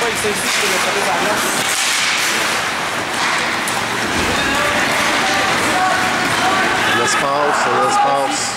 avec celle-ci, je peux le faire par là. L'espace, l'espace.